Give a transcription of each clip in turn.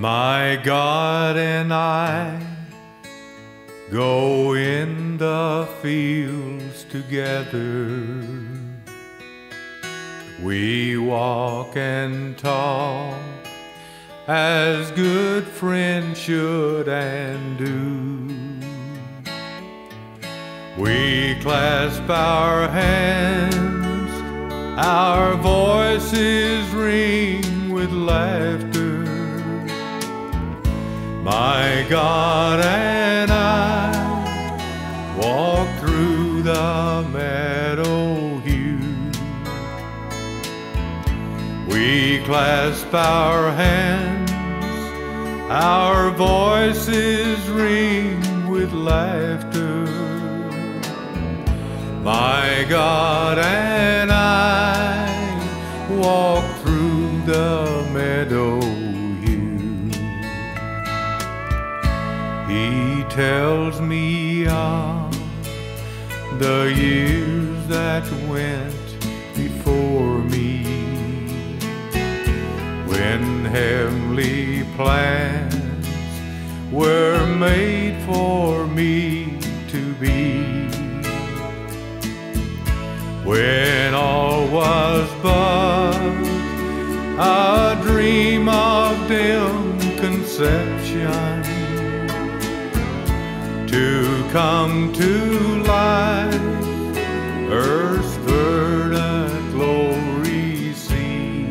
My God and I go in the fields together. We walk and talk as good friends should and do. We clasp our hands, our voices ring with laughter. My God and I walk through the meadow hue. We clasp our hands, our voices ring with laughter. My God and I walk through the meadow hue. He tells me of the years that went before me, when heavenly plans were made for me to be. When all was but a dream of dim conception, to come to life, earth's verdant glory see.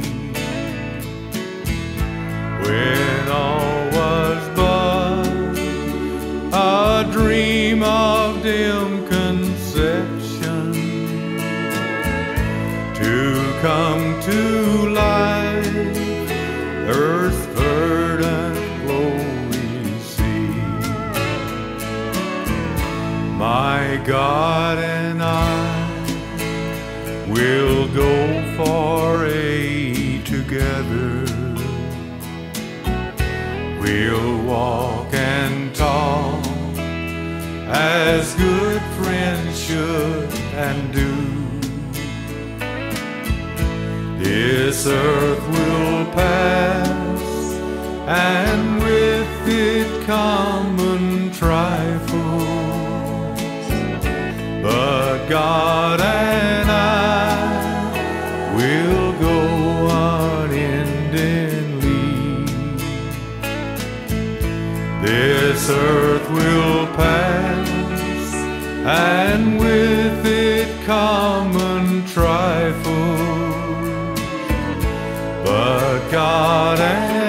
When all was but a dream of dim conception, to come to life, earth's verdant glory see. My God and I will go for aid together. We'll walk and talk as good friends should and do. This earth will pass, and with it common trifles, but God and I will go unendingly. This earth will pass, and with it common trifles, but God and